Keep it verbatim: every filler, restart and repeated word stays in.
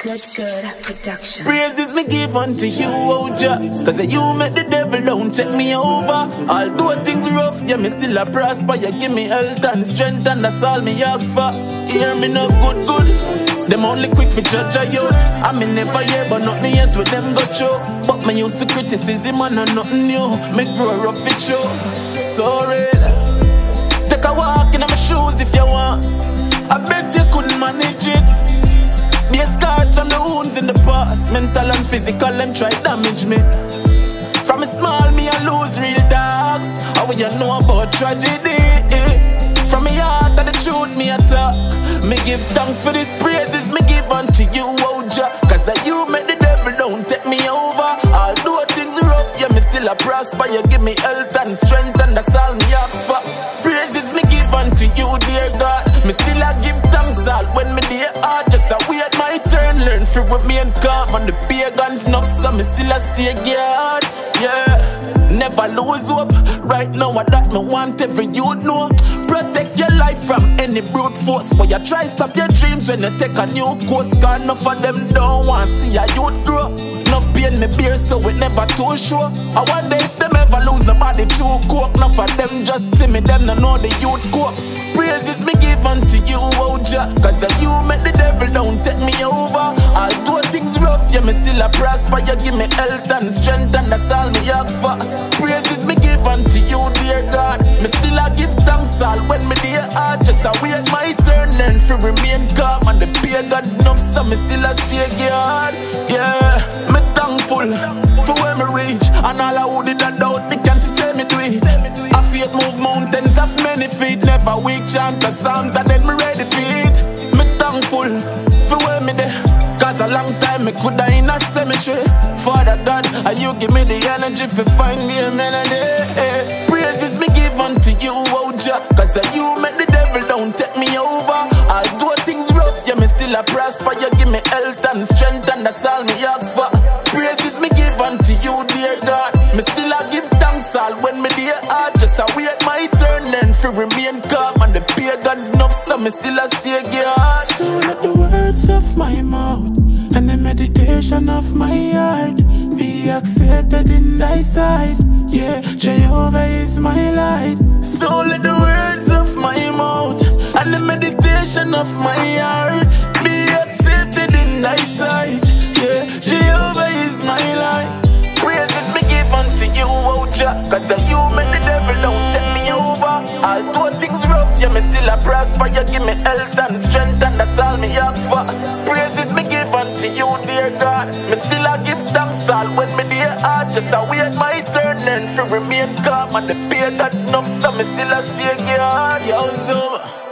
Good, good production. Praises me give unto you, oh Jah, cause you make the devil don't take me over. Although things rough, yeah, me still a prosper. You give me health and strength, and that's all me ask for. Hear me no good, good. Them only quick for judge a youth. I me never hear, but nothing yet with them got show. But me used to criticism and know nothing new. Me grow rough it show. Sorry. Take a walk in my shoes if you want. I bet you couldn't manage it. The scars from the wounds in the past, mental and physical, them try damage me. From a small me I lose real dogs. How will you know about tragedy? From me heart and the truth me attack. Me give thanks for these praises me give unto you, oh Jah, cause you make the devil don't take me over. Although things rough, yeah, me still a prosper. You give me health and strength, and that's all me ask for. Praises me give unto you, dear God. Me still a give thanks all when me dear heart. Just a wait my turn, learn free with me and calm. And the pagans enough, so me still a stay guard. Yeah, never lose hope. Right now I that me want every youth know. Protect your life from any brute force. But you try stop your dreams when you take a new course. Cause enough of them don't want see a youth grow. Enough pain me bear so it never too sure. I wonder if them ever lose nobody true cope. Enough of them just see me, them no know the youth cope. Praises me give unto you, oh Jah, cause you make the devil don't take me over. Although things rough, yeah, me still a prosper. You give me health and strength, and that's all me ask for. Praises me give unto you, dear God. Me still a give thanks all when me dear heart. Just a wait my turn, learn to remain calm. And the pagans enough, so me still a stay guard. Yeah, me thankful for where me reach. And all I who did a doubt, me can't say me do it. I faith move mountains of many feet. Never weak chant the psalms and then me ready feet. Me thankful for where me there, cause a long time me coulda in a cemetery. Father God, and you give me the energy for find me a melody. Praises me give unto you, oh Jah, cause you make the devil don't take me over. Although things rough, yeah, me still a prosper. You give me health and strength, and that's all me ask for. Praises me give unto you, dear God. Me still a give thanks all when me dear heart. Just a wait my turn, learn to remain calm. And the pagans enough, so me still a stay guard. So let the words of my mouth and the meditation of my heart be accepted in thy sight. Yeah, Jehovah is my light. So let the words of my mouth and the meditation of my heart be accepted in thy sight. Yeah, Jehovah is my light. Praises me give unto you, oh Jah, cause you make the devil don't take me over. Although things rough, yeah, me still a prosper. You give me health and strength, and that's all me ask for. Praises me give unto you, dear God. Me still a give thanks all when me dear heart. Just a wait my turn, learn to remain calm. And the pagans enough, so me still a stay guard. Yo, Zoom.